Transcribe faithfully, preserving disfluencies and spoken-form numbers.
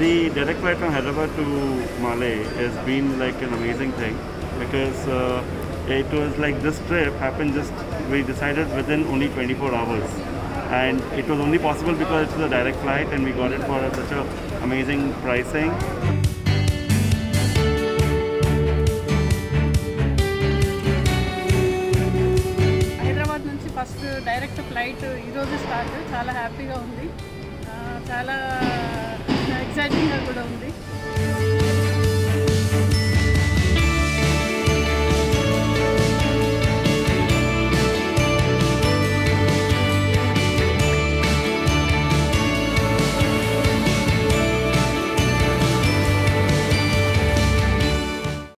The direct flight from Hyderabad to Malé has been like an amazing thing because uh, it was like this trip happened just, we decided within only twenty-four hours. And it was only possible because it was a direct flight and we got it for such a amazing pricing. Hyderabad నుంచి first direct flight ఈ రోజు start చాలా హ్యాపీగా ఉంది చాలా